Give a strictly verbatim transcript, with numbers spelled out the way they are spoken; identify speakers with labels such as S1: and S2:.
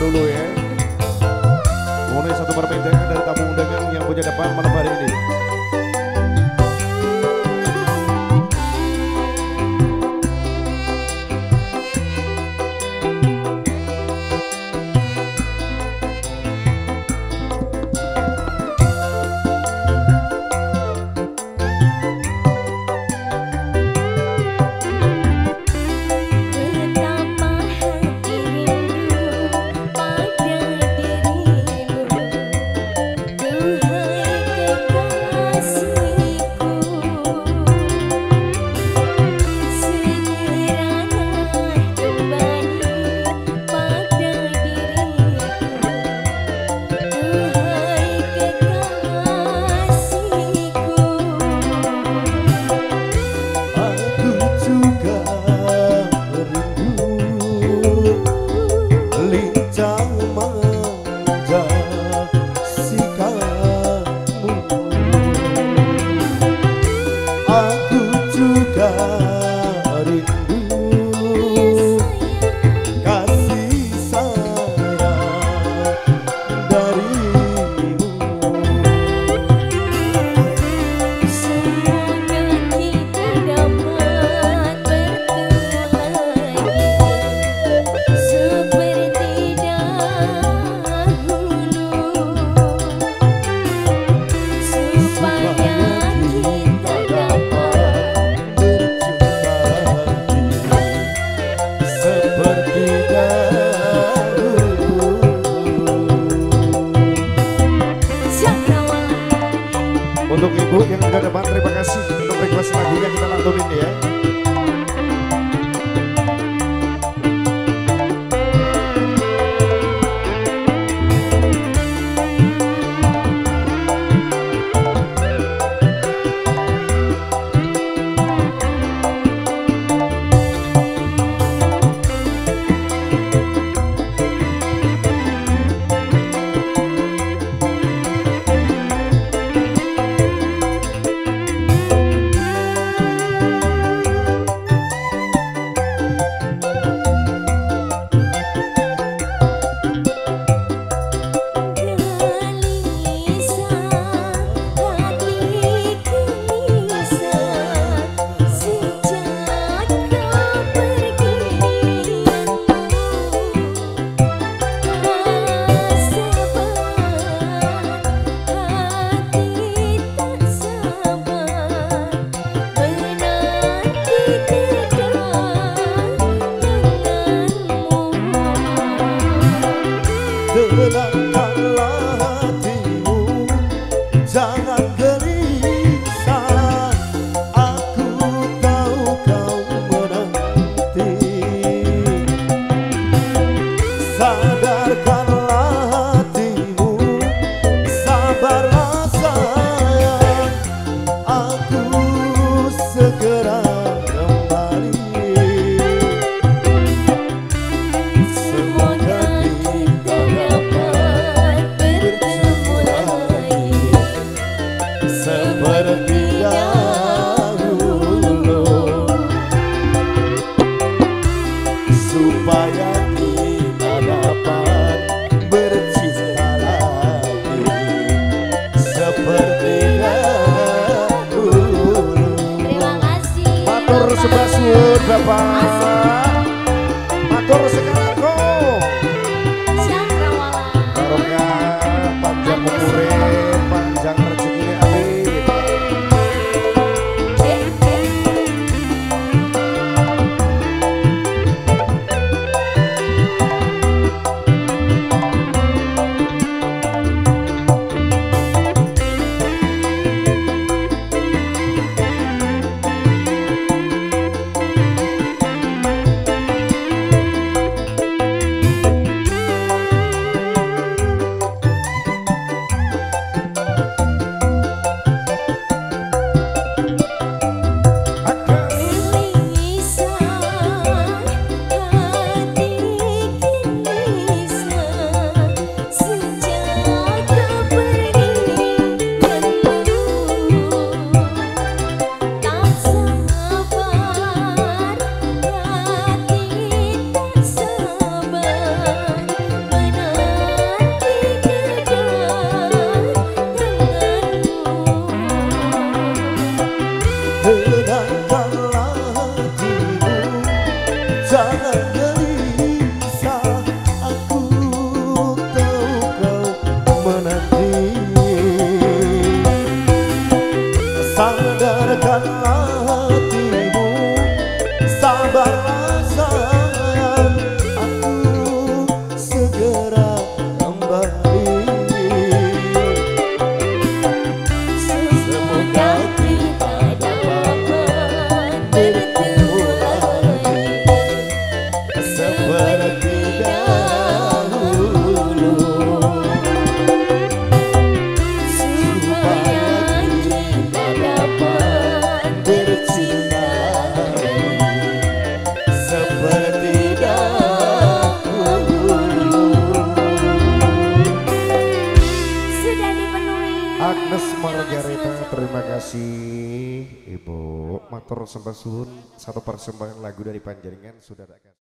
S1: dulu ya. Mulai satu perbincangan dari tamu undangan yang punya depan malam hari ini. Untuk ibu yang ada depan, terima kasih untuk request lagunya kita lantunin ya. Tenangkanlah hatimu, jangan gelisah. Aku tahu kau menanti. Sadarkanlah hatimu, sabarlah sayang. Aku segera kembali. Semoga kita dapat bertemu lagi seperti dahulu, supaya kita dapat bercinta lagi seperti dahulu.
S2: Terima kasih.
S1: Matur sembah suwun Bapak. Matur sekarang kok.
S2: Cakrawala.
S1: Barokah panjang umure, panjang rezekine amin.
S2: Eh, eh.
S1: kasih Ibu. Matur sembah suwun satu persembahan lagu dari Panjaringan sudah tak